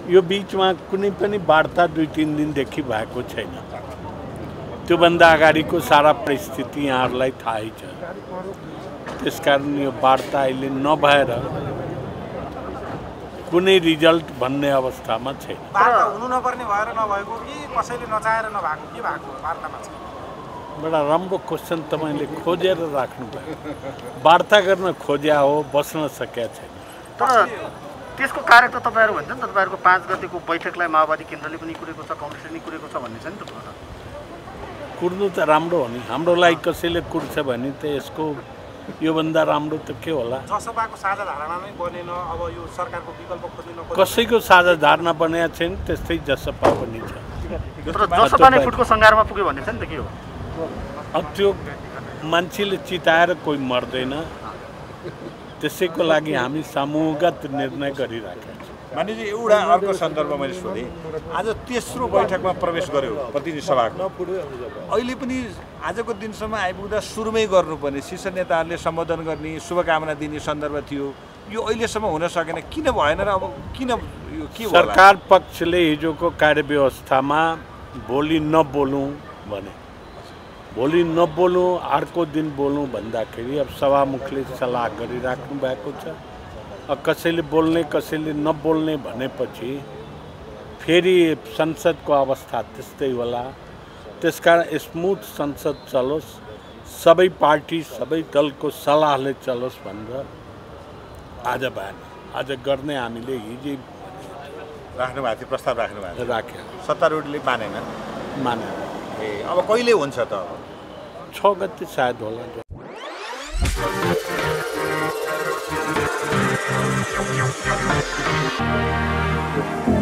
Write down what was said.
यो बीचमा कुनै पनि वार्ता 2-3 दिनदेखि भएको छैन। त्योभन्दा अगाडिको सारा परिस्थिति यहाँहरूलाई थाहै छ। त्यसकारण यो वार्ता अहिले नभएर कुनै रिजल्ट भन्ने अवस्थामा छैन। वार्ता हुनु नपर्ने भएर नभएको कि कसैले नचाहेर नभएको के भएको वार्तामा छ? बडा राम्रो क्वेसन तपाईँले खोजेर राख्नुभयो। वार्ता गर्न खोज्या हो, बस्न सकेका छैन। तर त्यसको कार्य त तपाईँहरू भन्छ नि त, तपाईँहरूको 5 गतेको बैठकलाई माओवादी केन्द्रले पनि कुरेको छ, कङ्ग्रेसले पनि कुरेको छ भन्ने छ नि त। कुर्नु त राम्रो हो नि। हाम्रो लागि कसैले कुर्छ भने त यसको योभन्दा राम्रो त के होला? जसपाको साझा धारणा नै बनेन, अब यो सरकारको विकल्प खोज्न नपर्ने। कसैको साझा धारणा बनेको छैन, त्यस्तै जसपा पनि छ। तर जसपा नै फुटको सङ्घारमा पुग्यो भन्ने छ नि त, के हो? अब त्यो मान्छेले चिताएर कोही मर्दैन, त्यसैको लागि हामी समूहगत निर्णय गरिराखेका छौँ। मानिजी एउटा अर्को सन्दर्भ मैले सोधेँ, आज तेस्रो बैठकमा प्रवेश गर्यो प्रतिनिधि सभाको। अहिले पनि आजको दिनसम्म आइपुग्दा सुरुमै गर्नुपर्ने शीर्ष नेताहरूले सम्बोधन गर्ने, शुभकामना दिने सन्दर्भ थियो। यो अहिलेसम्म हुन सकेन, किन भएन र अब किन यो के हो? सरकार पक्षले हिजोको कार्यव्यवस्थामा भोलि नबोलौँ भने, भोलि नबोलौँ अर्को दिन बोलौँ भन्दाखेरि अब सभामुखले सल्लाह गरिराख्नु भएको छ। कसैले बोल्ने कसैले नबोल्ने भनेपछि फेरि संसदको अवस्था त्यस्तै होला। त्यसकारण स्मुथ संसद चलोस्, सबै पार्टी सबै दलको सल्लाहले चलोस् भनेर आज भएन। आज गर्ने हामीले हिजै राख्नु भएको थियो, प्रस्ताव राख्नु भएको थियो, राख्यो। सत्तारूढले मानेन। ए अब कहिले हुन्छ त? 6 गते सायद होला। Thank you.